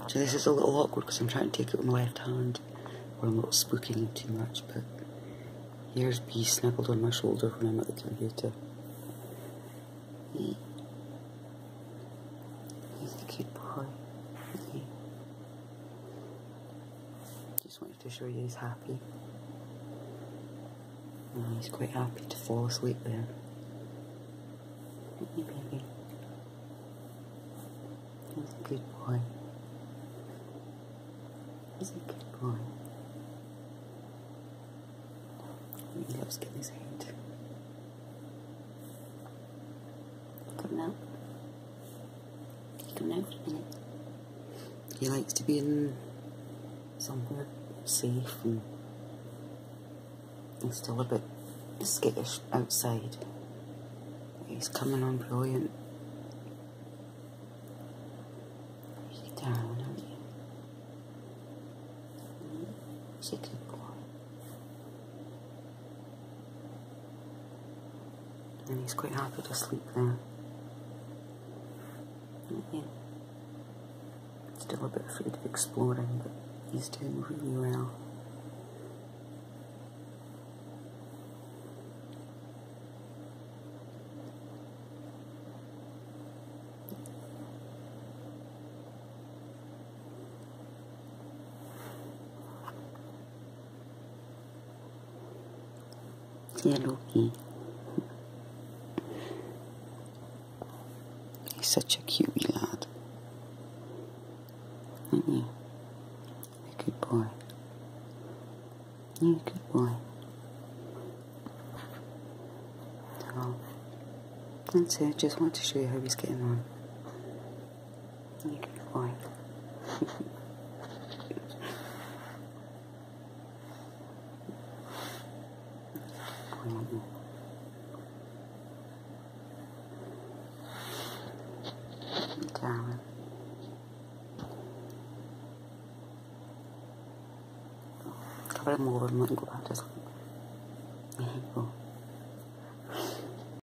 So this is a little awkward because I'm trying to take it with my left hand, or I'm not spooking him too much, but here's B snuggled on my shoulder when I'm at the computer. He's a good boy. Just wanted to show you he's happy. And he's quite happy to fall asleep there. Hey baby. He's a good boy. He's a good boy. He loves getting his head. Come now. Come now for a minute. He likes to be in somewhere safe, and he's still a bit skittish outside. He's coming on brilliant. You're down, aren't you? He's a good boy. And he's quite happy to sleep there. Yeah. Still a bit afraid of exploring, but he's doing really well. Yeah, Loki. He's such a cute wee lad. Aren't you? You're a good boy. You're a good boy. Oh, that's it. Just want to show you how he's getting on. You're a good boy. Darling. Cover him over and let him go back to sleep. There you go.